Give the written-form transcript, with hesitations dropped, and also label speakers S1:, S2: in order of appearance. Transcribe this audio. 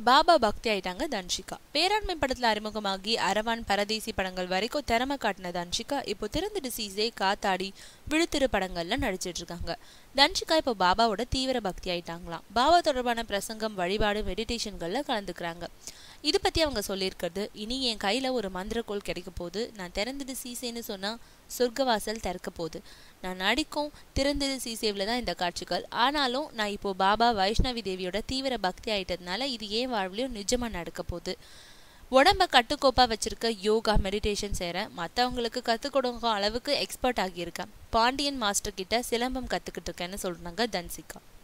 S1: பாபா பக்தி ஆயிட்டாங்க தன்ஷிகா. பேராண்மை படத்துல அறிமுகமாகி அரவான் பரதேசி படங்கள் வரைக்கும் திறமை காட்டின தன்ஷிகா இப்போ திறந்துட்டு சீசே, காத்தாடி, விழுத்திரு படங்கள்ல நடிச்சிட்டு இருக்காங்க. தன்ஷிகா இப்போ பாபாவோட தீவிர பக்தி ஆயிட்டாங்களாம். பாபா தொடர்பான பிரசங்கம், வழிபாடு, மெடிடேஷன்கள்ல கலந்துக்கிறாங்க. இது பத்தி அவங்க சொல்லியிருக்கிறது, இனி என் கையில ஒரு மந்திரக்கோள் கிடைக்க போகுது. நான் திறந்துட்டு சீசேன்னு சொன்னா சொர்க்கவாசல் திறக்க போகுது. நான் நடிக்கும் திறந்துடு சீசேவில் தான் இந்த காட்சிகள். ஆனாலும் நான் இப்போ பாபா வைஷ்ணவி தேவியோட தீவிர பக்தி ஆயிட்டதுனால இது ஏன் வாழ்வுலையும் நிஜமா நடக்க போகுது. உடம்ப கட்டுக்கோப்பா வச்சிருக்க யோகா, மெடிடேஷன் செய்கிறேன். மற்றவங்களுக்கு கற்றுக் கொடுக்கும் அளவுக்கு எக்ஸ்பர்ட் ஆகியிருக்கேன். பாண்டியன் மாஸ்டர் கிட்ட சிலம்பம் கற்றுக்கிட்டு இருக்கேன்னு சொல்றாங்க தன்ஷிகா.